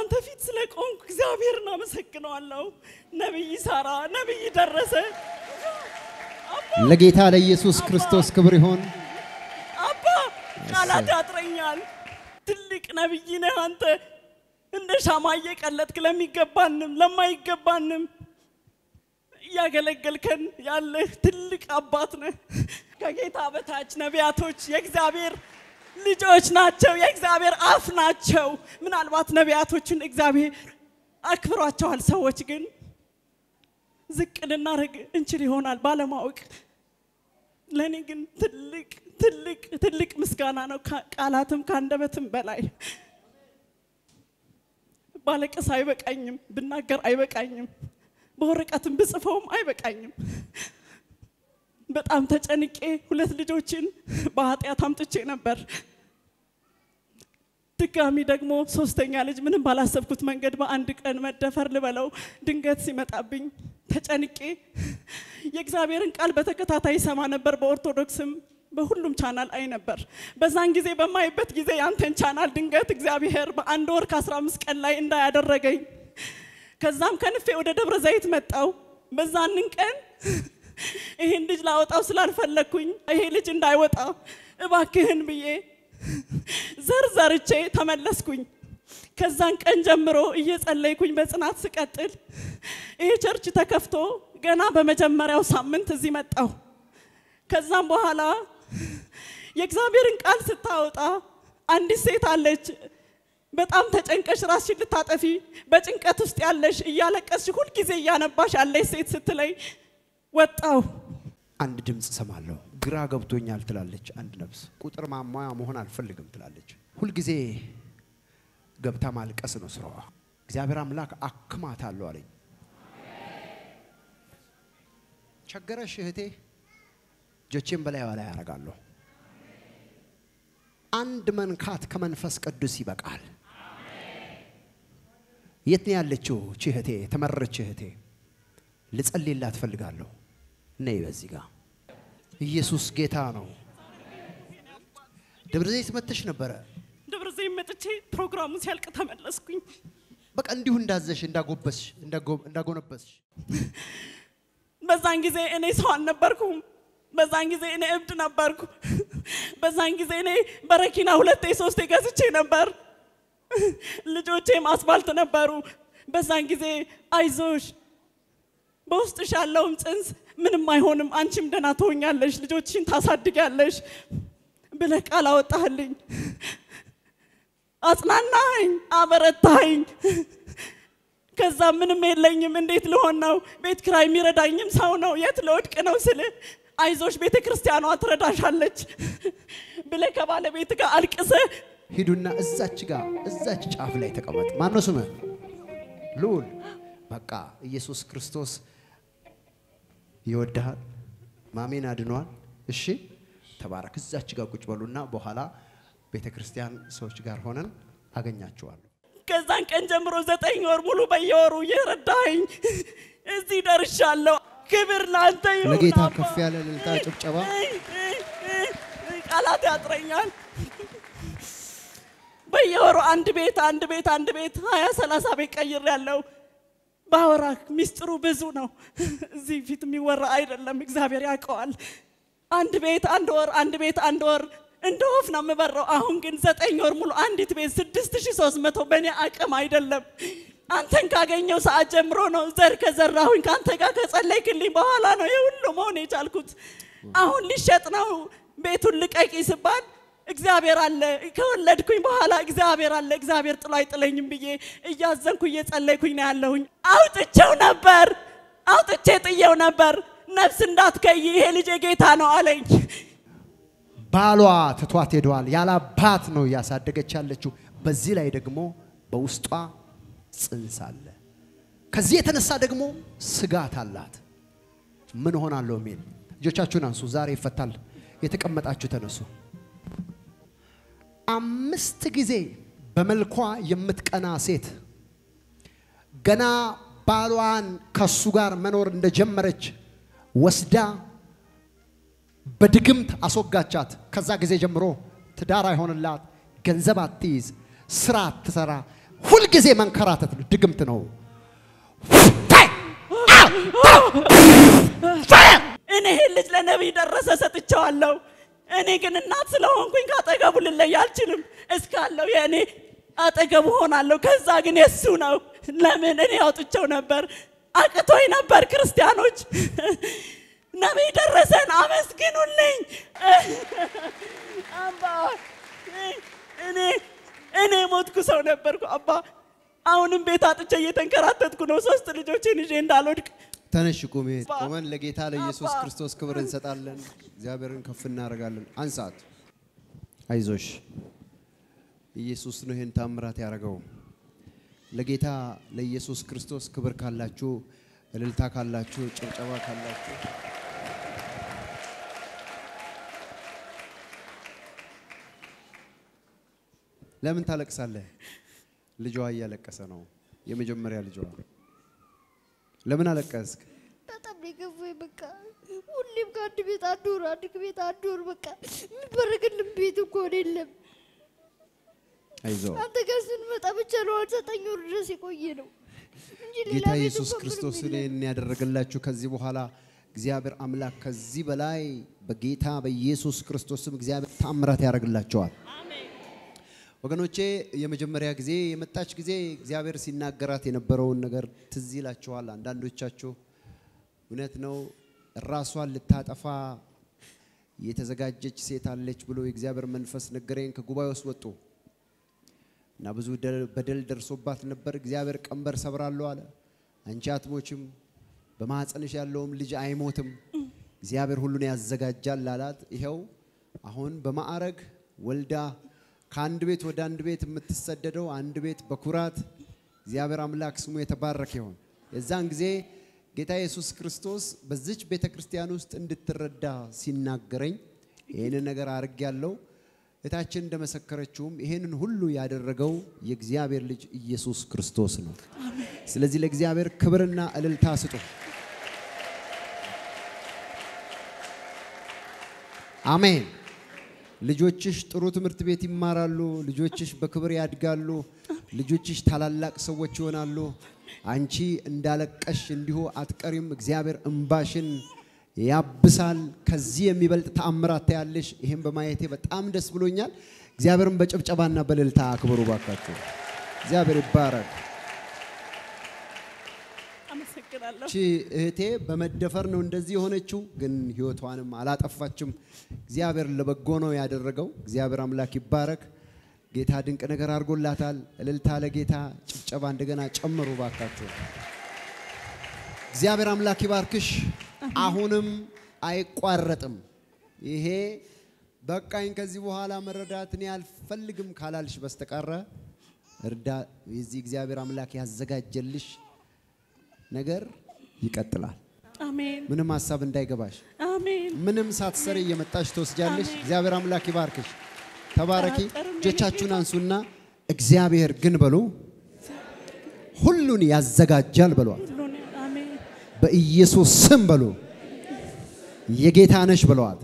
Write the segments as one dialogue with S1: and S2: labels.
S1: በእናንተ ፊት ስለቆምኩ እግዚአብሔርን አመሰግናለሁ። ነብይ ሳራ ነብይ ደረሰ
S2: ለጌታ ለኢየሱስ ክርስቶስ ክብር ይሁን።
S1: አባ ቃላት ያጥረኛል። ትልቅ ነብይ ነህ አንተ። እንደ ሻማ እየቀለጥክ ለሚገባንም ለማይገባንም ያገለገልከን ያለ ትልቅ አባት ነህ። ከጌታ በታች ነቢያቶች የእግዚአብሔር ልጆች ናቸው፣ የእግዚአብሔር አፍ ናቸው። ምናልባት ነቢያቶችን እግዚአብሔር አክብሯቸዋል፣ ሰዎች ግን ዝቅ ልናደርግ እንችል ይሆናል ባለማወቅ። ለኔ ግን ትልቅ ምስጋና ነው፣ ቃላትም ካንደበትም በላይ። ባለቀስ አይበቃኝም፣ ብናገር አይበቃኝም፣ በወረቀትም ብጽፈውም አይበቃኝም። በጣም ተጨንቄ ሁለት ልጆችን በኃጢአት አምጥቼ ነበር። ድጋሚ ደግሞ ሶስተኛ ልጅ ምንም ባላሰብኩት መንገድ በአንድ ቀን መደፈር ልበለው ድንገት ሲመጣብኝ ተጨንቄ የእግዚአብሔርን ቃል በተከታታይ ሰማ ነበር። በኦርቶዶክስም በሁሉም ቻናል አይ ነበር። በዛን ጊዜ በማይበት ጊዜ ያንተን ቻናል ድንገት እግዚአብሔር በአንድ ወር ከ15 ቀን ላይ እንዳያደረገኝ ከዛም ከንፌ ወደ ደብረ ዘይት መጣው። በዛንን ቀን ይሄን ልጅ ላወጣው ስላልፈለኩኝ ይሄ ልጅ እንዳይወጣ እባክህን ብዬ ዘርዘርቼ ተመለስኩኝ። ከዛን ቀን ጀምሮ እየጸለይኩኝ በጽናት ስቀጥል ይሄ ቸርች ተከፍቶ ገና በመጀመሪያው ሳምንት እዚህ መጣው። ከዛም በኋላ የእግዚአብሔርን ቃል ስታወጣ አንዲት ሴት አለች በጣም ተጨንቀሽ ራስሽን ልታጠፊ በጭንቀት ውስጥ ያለሽ እያለቀስሽ ሁሉ ጊዜ ያነባሽ ያለሽ ሴት ስትለይ ወጣው።
S2: አንድ ድምጽ ሰማለሁ። ግራ ገብቶኛል ትላለች አንድ ነፍስ። ቁጥር ማሟያ መሆን አልፈልግም ትላለች። ሁሉ ጊዜ ገብታ ማልቀስ ነው ስራዋ። እግዚአብሔር አምላክ አክማታለሁ አለኝ። ቸገረሽ እህቴ ጆቼን በላይ ወላይ ያረጋለሁ። አንድ መንካት ከመንፈስ ቅዱስ ይበቃል። የት ነው ያለችው እህቴ? ተመረች እህቴ። ልጸልይላት ፈልጋለሁ። ነይ በዚህ ጋር። ኢየሱስ ጌታ ነው። ደብረ ዘይት መጥተሽ ነበር?
S1: ደብረ ዘይት መጥቼ ፕሮግራሙ ሲያልቅ ተመለስኩኝ።
S2: በቃ እንዲሁ እንዳዘሽ እንዳጎነበስሽ።
S1: በዛን ጊዜ እኔ ሰው አልነበርኩም። በዛን ጊዜ እኔ እብድ ነበርኩ። በዛን ጊዜ እኔ በረኪና 2-3 ገዝቼ ነበር። ልጆቼም አስፋልት ነበሩ። በዛን ጊዜ አይዞሽ በውስጥሽ ያለውን ጽንስ ምንም አይሆንም፣ አንቺም ደህና ትሆኛለሽ፣ ልጆችሽን ታሳድጊያለሽ ብለህ ቃል አወጣህልኝ። አጽናናኸኝ፣ አበረታኸኝ። ከዛ ምንም የለኝም እንዴት ልሆን ነው? ቤት ኪራይ የሚረዳኝም ሰው ነው፣ የት ልወድቅ ነው ስል አይዞሽ ቤተክርስቲያኗ ትረዳሻለች ብለህ ከባለቤት ጋር አልቅሰህ
S2: ሂዱና እዛች ጫፍ ላይ ተቀመጥ። ማን ነው ስምህ? ልዑል። በቃ ኢየሱስ ክርስቶስ ይወድሃል። ማሜን አድኗል። እሺ ተባረክ። እዛች ጋር ቁጭ በሉና በኋላ ቤተክርስቲያን ሰዎች ጋር ሆነን አገኛችኋለሁ።
S1: ከዛን ቀን ጀምሮ 9 ወር ሙሉ በየወሩ እየረዳኸኝ እዚህ ደርሻለሁ። ክብር ላንተ ይሁን።
S2: ለጌታ ከፍ ያለ እልልታ ጭብጨባ።
S1: ቃላት ያጥረኛል። በየወሩ አንድ ቤት 20-30 ቤት ቀይሬያለሁ። ባወራክ ሚስጥሩ ብዙ ነው። እዚህ ፊት የሚወራ አይደለም፣ እግዚአብሔር ያውቀዋል። አንድ ቤት አንድ ወር እንደ ወፍ ነው የምበረው። አሁን ግን 9 ወር ሙሉ አንዲት ቤት 6300 በእኔ አቅም አይደለም። አንተን ካገኘው ሰዓት ጀምሮ ነው ዘር ከዘራሁኝ ካንተ ጋር ከጸለይክልኝ በኋላ ነው የሁሉ መሆን የቻልኩት። አሁን ሊሸጥ ነው ቤቱን ልቀቂ ሲባል እግዚአብሔር አለ፣ ከወለድኩኝ በኋላ እግዚአብሔር አለ፣ እግዚአብሔር ጥሎ አይጥለኝም ብዬ እያዘንኩ እየጸለይኩኝ ነው ያለሁኝ። አውጥቼ ጥየው ነበር። ነፍስ እንዳትከይ ይሄ ልጅ ጌታ ነው አለኝ።
S2: ባሏ ትቷት ሄዷል። ያላባት ነው ያሳደገች ያለችው። በዚህ ላይ ደግሞ በውስጧ ጽንስ አለ። ከዚህ የተነሳ ደግሞ ስጋት አላት። ምን ሆናለሁ የሚል ልጆቻችሁን አንሱ። ዛሬ ይፈታል። የተቀመጣችሁ ተነሱ። 5 ጊዜ በመልኳ የምትቀና ሴት ገና ባሏን ከሱ ጋር መኖር እንደጀመረች ወስዳ በድግምት አስወጋቻት። ከዛ ጊዜ ጀምሮ ትዳር አይሆንላት፣ ገንዘብ አትይዝ፣ ስራ አትሰራ፣ ሁል ጊዜ መንከራተት ነው ድግምት ነው
S1: እኔ ልጅ ለነብይ ደረሰ ሰጥቻለሁ እኔ ግን እናት ስለሆንኩኝ ካጠገቡ ልለይ አልችልም እስካለው የኔ አጠገቡ ሆናለሁ ከዛ ግን የሱ ነው ለምን እኔ አውጥቼው ነበር አቅቶኝ ነበር ክርስቲያኖች ነብይ ደረሰን አመስግኑልኝ አባ እኔ ሞትኩ ሰው ነበርኩ አባ አሁንም ቤት አጥቼ እየተንከራተትኩ ነው 3 ልጆችን ይዤ እንዳልወድቅ
S2: ተነሽ ቁሚ ቆመን ለጌታ ለኢየሱስ ክርስቶስ ክብር እንሰጣለን እግዚአብሔርን ከፍ እናደርጋለን አንሳት አይዞሽ ኢየሱስ ነው ይሄን ታምራት ያደረገው ለጌታ ለኢየሱስ ክርስቶስ ክብር ካላችሁ እልልታ ካላችሁ ጭብጨባ ካላችሁ ለምን ታለቅሳለህ ልጇ እያለቀሰ ነው የመጀመሪያ ልጇ ለምን አለቀስክ
S3: በጣም ይገፋኝ በቃ ሁሌም ከአንድ ቤት አዶር በቃ ምበረግልም ቤት እኮ አይደለም
S2: አይዞ
S3: አንተ ጋር ስንመጣ ብቻ ነው 9 ወር ድረስ የቆየ ነው እንጂ ሌላ
S2: ጌታ
S3: ቤት
S2: ኢየሱስ ክርስቶስ እኔን ያደረገላችሁ ከዚህ በኋላ እግዚአብሔር አምላክ ከዚህ በላይ በጌታ በኢየሱስ ክርስቶስም እግዚአብሔር ታምራት ያደርግላችኋል አሜን ወገኖቼ የመጀመሪያ ጊዜ የመጣች ጊዜ እግዚአብሔር ሲናገራት የነበረውን ነገር ትዝ ይላችኋል አንዳንዶቻችሁ እውነት ነው ራሷን ልታጠፋ የተዘጋጀች ሴት አለች ብሎ የእግዚአብሔር መንፈስ ነገረኝ ከጉባኤው ውስጥ ወጡ እና ብዙ በደል ደርሶባት ነበር እግዚአብሔር ቀንበር ሰብራለሁ አለ አንቺ አትሞችም በማህፀንሽ ያለውም ልጅ አይሞትም እግዚአብሔር ሁሉን ያዘጋጃል አላት ይሄው አሁን በማዕረግ ወልዳ ከአንድ ቤት ወደ አንድ ቤት የምትሰደደው አንድ ቤት በኩራት እግዚአብሔር አምላክ ስሙ የተባረከ ይሁን የዛን ጊዜ ጌታ ኢየሱስ ክርስቶስ በዚች ቤተክርስቲያን ውስጥ እንድትረዳ ሲናገረኝ ይሄን ነገር አርግ ያለው እታችን እንደመሰከረችውም ይሄንን ሁሉ ያደረገው የእግዚአብሔር ልጅ ኢየሱስ ክርስቶስ ነው አሜን ስለዚህ ለእግዚአብሔር ክብርና እልልታ ስጡ አሜን ልጆችሽ ጥሩ ትምህርት ቤት ይማራሉ ልጆችሽ በክብር ያድጋሉ ልጆችሽ ታላላቅ ሰዎች ይሆናሉ አንቺ እንዳለቀሽ እንዲሁ አትቀሪም እግዚአብሔር እንባሽን ያብሳል ከዚህ የሚበልጥ ተአምራት ታያለሽ ይሄን በማየቴ በጣም ደስ ብሎኛል እግዚአብሔርን በጭብጨባና በእልልታ አክብሩ ባካችሁ እግዚአብሔር ይባረክ
S1: አመሰግናለሁ
S2: እህቴ በመደፈር ነው እንደዚህ ሆነችው ግን ህይወቷንም አላጠፋችም እግዚአብሔር ለበጎ ነው ያደረገው እግዚአብሔር አምላክ ይባረክ ጌታ ድንቅ ነገር አድርጎላታል እልልታ ለጌታ ጭብጨባ እንደገና ጨምሩ ባካችሁ እግዚአብሔር አምላክ ይባርክሽ አሁንም አይቋረጥም ይሄ በቃኝ ከዚህ በኋላ መረዳትን ያልፈልግም ካላልሽ በስተቀረ እርዳ የዚህ እግዚአብሔር አምላክ ያዘጋጀልሽ ነገር ይቀጥላል አሜን ምንም ሐሳብ እንዳይገባሽ አሜን ምንም ሳትሰሪ እየመጣሽ ተወስጃለሽ እግዚአብሔር አምላክ ይባርክሽ ተባረኪ እጆቻችሁን አንሱና እግዚአብሔር ግን በሉ ሁሉን ያዘጋጃል በሏል አሜን በኢየሱስ ስም በሉ የጌታ ነሽ በሏል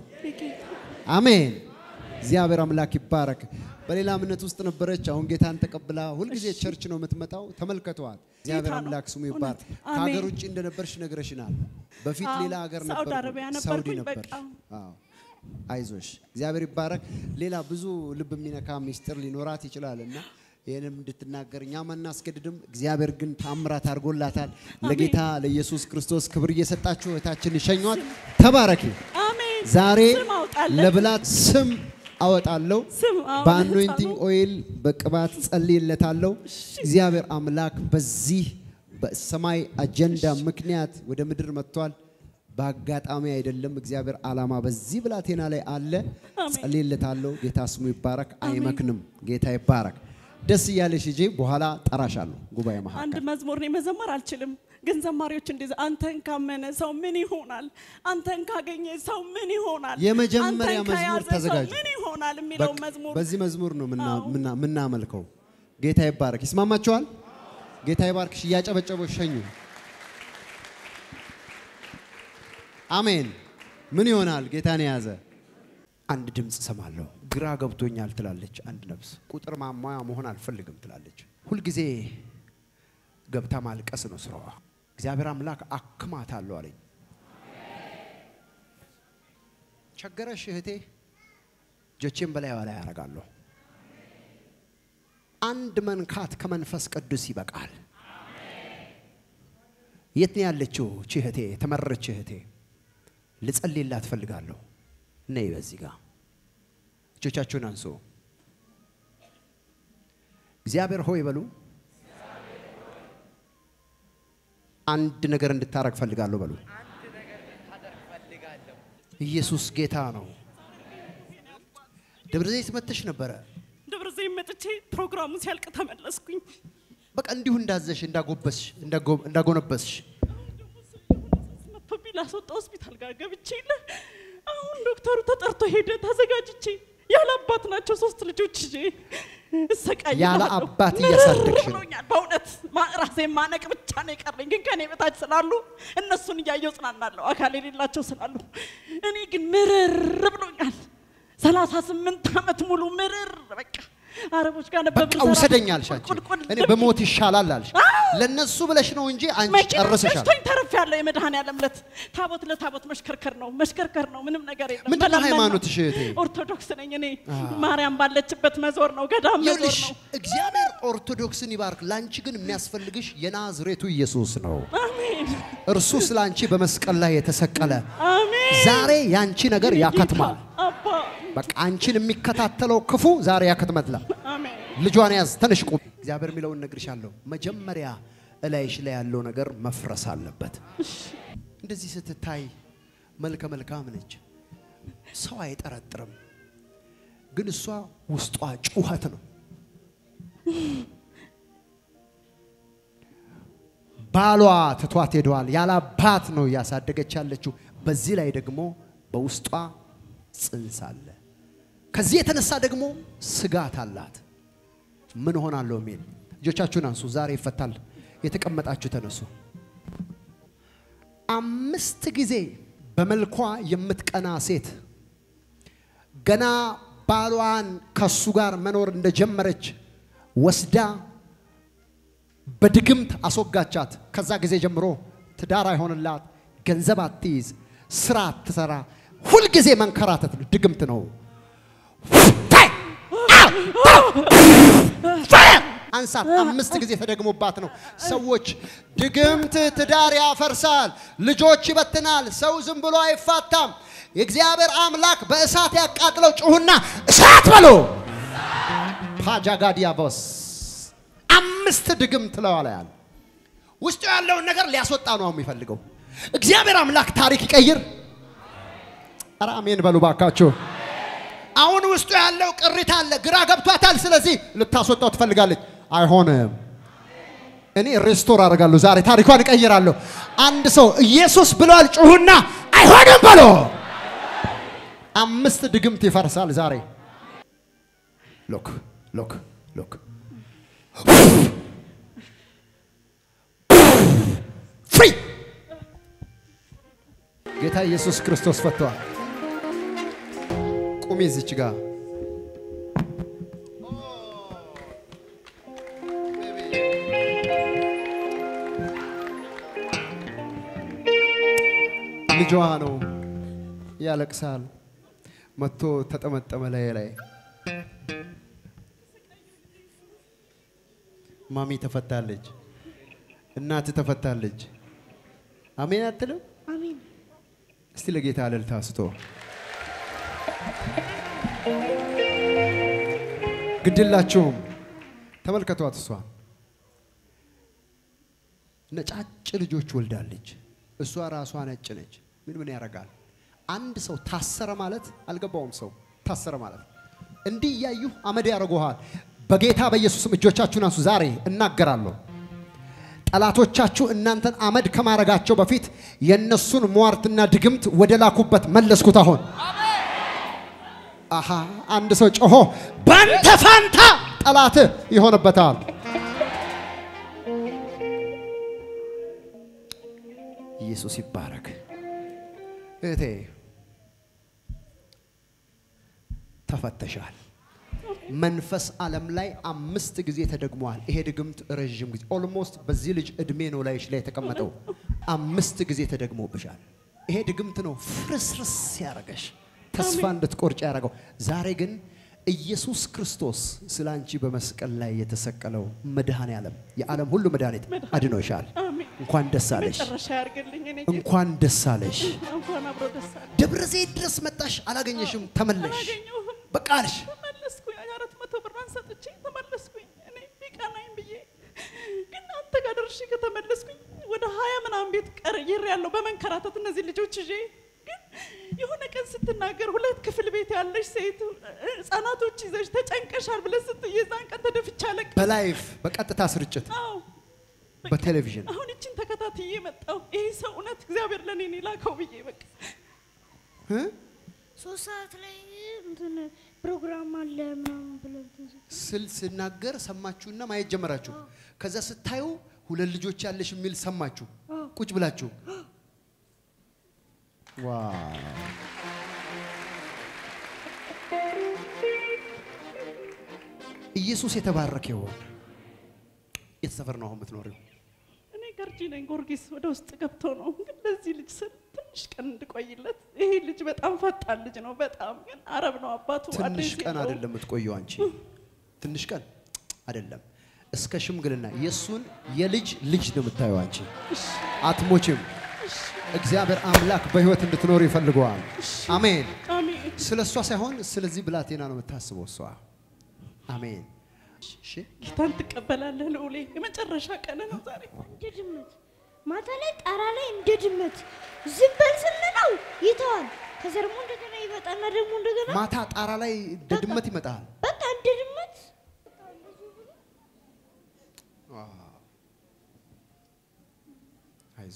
S2: አሜን እግዚአብሔር አምላክ ይባረክ በሌላ እምነት ውስጥ ነበረች አሁን ጌታን ተቀብላ ሁሉ ጊዜ ቸርች ነው የምትመጣው ተመልከቷት እግዚአብሔር አምላክ ስሙ ይባረክ ከሀገር ውጪ እንደነበርሽ ነግረሽናል በፊት ሌላ ሀገር ነበር ሳውዲ ነበር አዎ አይዞሽ እግዚአብሔር ይባረክ ሌላ ብዙ ልብ የሚነካ ሚስጥር ሊኖራት ይችላልና ይሄንም እንድትናገርኛ ማናስገድድም እግዚአብሔር ግን ታምራት አድርጎላታል ለጌታ ለኢየሱስ ክርስቶስ ክብር እየሰጣችሁ እታችን ይሸኛት ተባረኪ አሜን ዛሬ ለብላት ስም አወጣለሁ በአኖይንቲንግ ኦይል በቅባት ጸልይለታለሁ እግዚአብሔር አምላክ በዚህ በሰማይ አጀንዳ ምክንያት ወደ ምድር መጥቷል በአጋጣሚ አይደለም እግዚአብሔር ዓላማ በዚህ ብላቴና ላይ አለ ጸልይለታለሁ ጌታ ስሙ ይባረክ አይመክንም ጌታ ይባረክ ደስ ያለሽ እጂ በኋላ ጠራሻለሁ ጉባኤ መሐከል
S1: አንድ መዝሙር ነው መዘመር አልችልም ግን ዘማሪዎች እንደዚህ አንተን ካመነ ሰው ምን ይሆናል አንተን ካገኘ ሰው ምን ይሆናል
S2: የመጀመሪያ መዝሙር ተዘጋጁ
S1: ምን ይሆናል የሚለው መዝሙር
S2: በዚህ መዝሙር ነው ምናመልከው ጌታ ይባረክ ይስማማችኋል ጌታ ይባርክሽ ያጨበጨበው ሸኙ አሜን ምን ይሆናል ጌታን ያዘ አንድ ድምጽ ሰማለሁ ግራ ገብቶኛል ትላለች አንድ ነፍስ ቁጥር ማሟያ መሆን አልፈልግም ትላለች ሁሉ ጊዜ ገብታ ማልቀስ ነው ስራዋ እግዚአብሔር አምላክ አክማታለሁ አለኝ ቸገረሽ እህቴ ጆቼን በላይ ዋላ ያረጋለሁ አንድ መንካት ከመንፈስ ቅዱስ ይበቃል የት ነው ያለችው እህቴ ተመረች እህቴ ልጸልይላት ፈልጋለሁ ነይ በዚህ ጋር እጆቻችሁን አንሱ እግዚአብሔር ሆይ በሉ አንድ ነገር እንድታረግ ፈልጋለሁ በሉ ኢየሱስ ጌታ ነው ደብረ ዘይት መጥተሽ ነበር
S1: ደብረ ዘይት መጥቼ ፕሮግራሙን ሲያልቅ ተመለስኩኝ
S2: በቃ እንዲሁ እንዳዘሽ እንዳጎነበስሽ
S1: መጥቶ ቢላስ ወጣ ሆስፒታል ጋር ገብቼ አሁን ዶክተሩ ተጠርቶ ሄደ ተዘጋጅቼ ያለ አባት ናቸው 3 ልጆች ይዤ እሰቃያለሁ
S2: ያለ አባት እያሳደግሽ ነው
S1: በእውነት ራሴ ማነቅ ብቻ ነው የቀረኝ ግን ከኔ በታች ስላሉ እነሱን እያየሁ ጽናናለሁ አካል የሌላቸው ስላሉ እኔ ግን ምርር ብሎኛል 38 ዓመት ሙሉ ምርር በቃ አረቦች ጋር ነበር
S2: በቃ ወሰደኛል ሻንቺ እኔ በሞት ይሻላል አልሽ ለነሱ ብለሽ ነው እንጂ አንቺ ጨርሰሻል
S1: መቼም ተርፍ ያለው የመድኃኒዓለም ለት ታቦት ለታቦት መሽከርከር ነው ምንም ነገር የለም
S2: ምንድን ነው ሃይማኖትሽ እህቴ
S1: ኦርቶዶክስ ነኝ እኔ ማርያም ባለችበት መዞር ነው ገዳም መዞር ነው
S2: እግዚአብሔር ኦርቶዶክስን ይባርክ ላንቺ ግን የሚያስፈልግሽ የናዝሬቱ ኢየሱስ ነው
S1: አሜን
S2: እርሱ ስላንቺ በመስቀል ላይ የተሰቀለ
S1: አሜን
S2: ዛሬ ያንቺ ነገር ያከትማል
S1: አባ
S2: በቃ አንቺን የሚከታተለው ክፉ ዛሬ ያከትመትላ
S1: አሜን
S2: ልጇን ያዝ ተነሽ ቁም እግዚአብሔር የሚለውን ነግርሻለሁ መጀመሪያ እላይሽ ላይ ያለው ነገር መፍረስ አለበት እንደዚህ ስትታይ መልካም ነች ሰው አይጠረጥርም ግን እሷ ውስጧ ጩኸት ነው ባሏ ትቷት ሄዷል ያለ አባት ነው ያሳደገች ያለችው በዚህ ላይ ደግሞ በውስጧ ጽንስ አለ ከዚህ የተነሳ ደግሞ ስጋት አላት ምን ሆናለሁ ሚል እጆቻችሁን አንሱ ዛሬ ይፈታል የተቀመጣችሁ ተነሱ 5 ጊዜ በመልኳ የምትቀና ሴት ገና ባሏን ከሱ ጋር መኖር እንደጀመረች ወስዳ በድግምት አስወጋቻት ከዛ ጊዜ ጀምሮ ትዳር አይሆንላት ገንዘብ አትይዝ ስራ አትሰራ ሁሉ ጊዜ መንከራተት ድግምት ነው አንሳት 5 ጊዜ ተደግሞባት ነው ሰዎች ድግምት ትዳር ያፈርሳል ልጆች ይበትናል ሰው ዝም ብሎ አይፋታም የእግዚአብሔር አምላክ በእሳት ያቃጥለው ጩሁና እሳት በሉ ፓጃጋዲያቦስ 5 ድግምት ለዋላያል ውስጡ ያለውን ነገር ሊያስወጣ ነው የሚፈልገው እግዚአብሔር አምላክ ታሪክ ይቀይር አሜን በሉ ባካችሁ አሁን ውስጡ ያለው ቅሪት አለ ግራ ገብቷታል ስለዚህ ልታስወጣው ትፈልጋለች አይሆንም እኔ ሪስቶር አደርጋለሁ ዛሬ ታሪኳን እቀይራለሁ አንድ ሰው ኢየሱስ ብሏል ጩሁና አይሆንም በሉ 5 ድግምት ይፈርሳል ዛሬ ሎክ ፍሪ ጌታ ኢየሱስ ክርስቶስ ፈቷል ቁሚ እዚች ጋር ልጇ ነው ያለቅሳል መጥቶ ተጠመጠመ ላይ ማሚ ተፈታለች እናት ተፈታለች አሜን አትልም
S1: አሜን
S2: እስቲ ለጌታ አለልታ ስቶ ግድላችሁም ተመልከቷት እሷ ነጫጭ ልጆች ወልዳለች እሷ ራሷ ነጭ ነች ምን ያረጋል አንድ ሰው ታሰረ ማለት አልገባውም ሰው ታሰረ ማለት እንዲህ ያዩ አመድ ያረጋዋል በጌታ በኢየሱስም እጆቻችሁን አንሱ ዛሬ እናገራለሁ ጠላቶቻችሁ እናንተን አመድ ከማረጋቸው በፊት የነሱን ሟርትና ድግምት ወደ ላኩበት መለስኩት አሁን አሃ አንድ ሰው ጮሆ ባንተ ፋንታ ጠላት ይሆንበታል ኢየሱስ ይባረክ እቴ ተፈተሻል። መንፈስ ዓለም ላይ 5 ጊዜ ተደግሟል። ይሄ ድግምት ረጅም ጊዜ ኦልሞስት በዚህ ልጅ እድሜ ነው ላይሽ ላይ ተቀመጠው 5 ጊዜ ተደግሞብሻል። ይሄ ድግምት ነው ፍርስርስ ያረጋሽ ተስፋ እንድትቆርጭ ያረጋው። ዛሬ ግን ኢየሱስ ክርስቶስ ስላንቺ በመስቀል ላይ የተሰቀለው መድኃኔ ዓለም የዓለም ሁሉ መድኃኒት አድኖሻል። እንኳን ደስ አለሽ፣ እንኳን ደስ አለሽ። ደብረ ዘይት ድረስ መጣሽ፣ አላገኘሽም፣ ተመለሽ። በቃ አልሽ
S1: ተመለስኩኝ። 400 ብር አንሰጥቼ ተመለስኩኝ። እኔ ቢቃናኝ ብዬ ግን አንተ ጋር ደርሼ ከተመለስኩኝ ወደ 20 ምናምን ቤት ቀርያለሁ በመንከራተት እነዚህ ልጆች ይዤ። ግን የሆነ ቀን ስትናገር 2 ክፍል ቤት ያለሽ ሴት ህፃናቶች ይዘሽ ተጨንቀሻል ብለህ ስትይ የዛን ቀን ተደፍቻ ለቅ
S2: በላይፍ በቀጥታ ስርጭት በቴሌቪዥን
S1: አሁን እቺን ተከታትዬ መጣሁ። ይሄ ሰው እውነት እግዚአብሔር ለኔ ነው ላከው ብዬ በቃ
S3: 3 ሰዓት ላይ እንትን ፕሮግራም አለ ምናምን ብለው
S2: ስናገር ሰማችሁና ማየት ጀመራችሁ። ከዛ ስታዩ 2 ልጆች ያለሽ የሚል ሰማችሁ ቁጭ ብላችሁ። ዋው ኢየሱስ የተባረከ ይሁን። የተሰፈር ነው አሁን የምትኖሪው?
S1: እኔ ገርጂ ነኝ። ጊዮርጊስ ወደ ውስጥ ገብቶ ነው ግን ለዚህ ልጅ ስል ትንሽ ቀን እንድቆይለት። ይሄ ልጅ በጣም ፈጣን ልጅ ነው። በጣም ግን አረብ ነው አባቱ።
S2: ትንሽ ቀን አይደለም የምትቆየው አንቺ፣ ትንሽ ቀን አይደለም እስከ ሽምግልና የሱን የልጅ ልጅ ነው የምታየው አንቺ። አትሞችም። እግዚአብሔር አምላክ በህይወት እንድትኖር ይፈልጋል። አሜን
S1: አሜን።
S2: ስለሷ ሳይሆን ስለዚህ ብላቴና ነው የምታስበው እሷ። አሜን። እሺ
S1: ጌታን ትቀበላለህ ነው ለይ የመጨረሻ ቀን ነው ዛሬ።
S3: እንደ ድመት ማታ ላይ ጣራ ላይ እንደ ድመት ዝም በል ስንለው ይተዋል። ከዛ ደግሞ እንደገና ይመጣና ደግሞ እንደገና
S2: ማታ ጣራ ላይ እንደ ድመት ይመጣል።
S3: በቃ እንደ ድመት
S2: አይዞ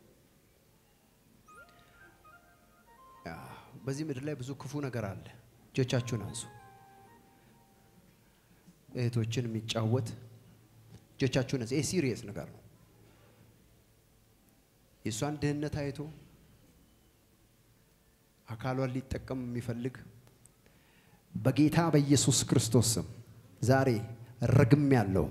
S2: በዚህ ምድር ላይ ብዙ ክፉ ነገር አለ። እጆቻችሁን አንሱ። እህቶችን የሚጫወት እጆቻችሁን አንሱ። ይሄ ሲሪየስ ነገር ነው። የሷን ድህነት አይቶ አካሏን ሊጠቀም የሚፈልግ በጌታ በኢየሱስ ክርስቶስ ስም ዛሬ ረግም ያለው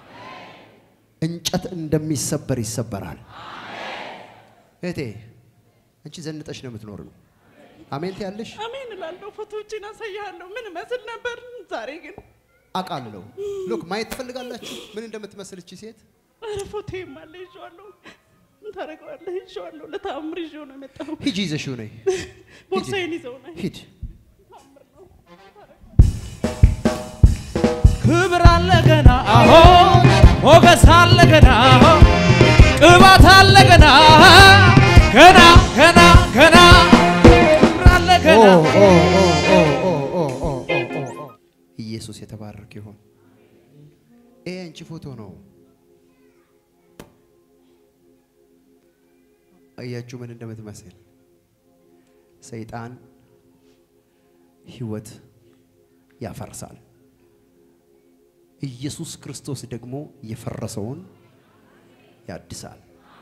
S2: እንጨት እንደሚሰበር ይሰበራል። እህቴ አንቺ ዘንጠሽ ነው የምትኖሪው። አሜን ትያለሽ?
S1: አሜን እላለሁ። ፎቶዎችን አሳያለሁ ምን መስል ነበር። ዛሬ ግን
S2: አቃለሁ። ሉክ ማየት ትፈልጋላችሁ ምን እንደምትመስል እቺ ሴት?
S1: አረ ፎቶዬም አለ ይዤዋለሁ። ምን ታረጋለህ? ይዤዋለሁ። ለታምር ይዤው ነው የመጣው።
S2: ሂጂ ይዘሽው ነይ።
S1: ቦርሳዬን ይዘው ነይ።
S2: ሂድ።
S4: ክብር አለ ገና አሆ ሞገስ አለ ገና ቅባት አለ ገና ገና ገና ገና ክብር አለ ገና።
S2: ኢየሱስ የተባረከ ይሁን። ይሄ አንቺ ፎቶ ነው። አያችሁ ምን እንደምትመስል። ሰይጣን ህይወት ያፈርሳል። ኢየሱስ ክርስቶስ ደግሞ የፈረሰውን ያድሳል።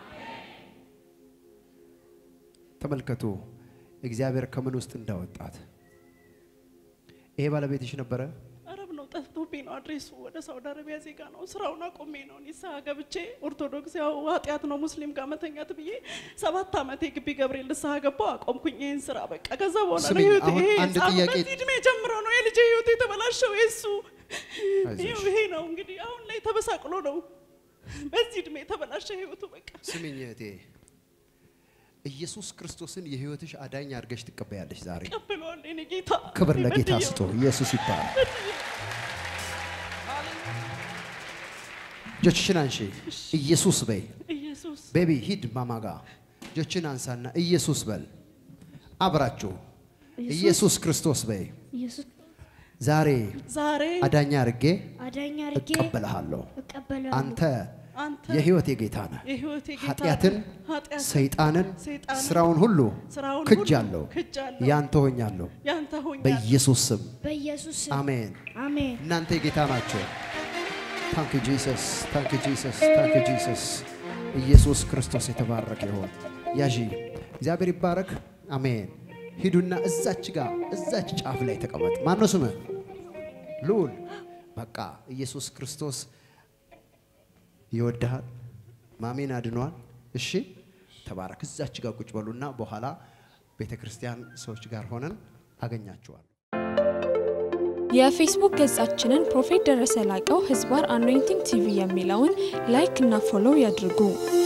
S2: ተመልከቱ እግዚአብሔር ከምን ውስጥ እንዳወጣት። ይሄ ባለቤትሽ ነበረ?
S1: አረብ ነው ጠፍቶብኝ ነው አድሬሱ። ወደ ሳውዲ አረቢያ ዜጋ ነው። ስራውን አቆሜ ነው ንስሐ ገብቼ ኦርቶዶክስ ያው ኃጢአት ነው ሙስሊም ጋር መተኛት ብዬ 7 አመት የግቢ ገብርኤል ንስሐ ገባሁ። አቆምኩኝ ይሄን ስራ በቃ። ከዛ በኋላ ነው ህይወት ይሄ
S2: አንድ ጥያቄ
S1: እድሜ ጀምሮ ነው የልጄ ህይወት የተበላሸው። እሱ ይሄ ነው እንግዲህ አሁን ላይ ተበሳቅሎ ነው በዚህ እድሜ ተበላሸ ህይወቱ በቃ።
S2: ስሚኝ እህቴ ኢየሱስ ክርስቶስን የህይወትሽ አዳኝ አድርገሽ ትቀበያለሽ ዛሬ።
S1: ተቀበሏል እኔ ጌታ።
S2: ክብር ለጌታ ስጡ። ኢየሱስ ይባረክ። ጆችሽን አንሺ። ኢየሱስ በይ።
S1: ኢየሱስ
S2: ቤቢ ሂድ ማማጋ ጆችን አንሳና ኢየሱስ በል። አብራችሁ ኢየሱስ ክርስቶስ በይ።
S3: ኢየሱስ
S2: ዛሬ
S1: አዳኛ
S2: አድርጌ እቀበልሃለሁ። አንተ የህይወቴ ጌታ ነህ። ኃጢአትን ሰይጣንን ስራውን ሁሉ ክጃለሁ። ያንተ ሆኛለሁ በኢየሱስ ስም አሜን። እናንተ የጌታ ናችሁ። ታንክ ዩ ጂሰስ ታንክ ዩ ጂሰስ ታንክ ዩ ጂሰስ። ኢየሱስ ክርስቶስ የተባረከ ይሁን። ያዢ እግዚአብሔር ይባረክ። አሜን። ሂዱና እዛች ጫፍ ላይ ተቀመጥ። ማን ነው ስምህ? ልዑል። በቃ ኢየሱስ ክርስቶስ ይወድሃል። ማሜን አድኗል። እሺ ተባረክ። እዛች ጋር ቁጭ በሉና በኋላ ቤተክርስቲያን ሰዎች ጋር ሆነን አገኛችኋለሁ።
S5: የፌስቡክ ገጻችንን ፕሮፌት ደረሰ ላቀው ህዝባር አኖይንቲንግ ቲቪ የሚለውን ላይክ እና ፎሎው ያድርጉ።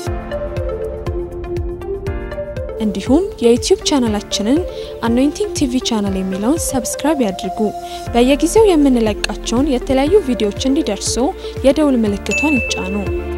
S5: እንዲሁም የዩቲዩብ ቻናላችንን አኖይንቲንግ ቲቪ ቻናል የሚለውን ሰብስክራይብ ያድርጉ። በየጊዜው የምንለቃቸውን የተለያዩ ቪዲዮዎች እንዲደርሱ የደውል ምልክቷን ይጫኑ።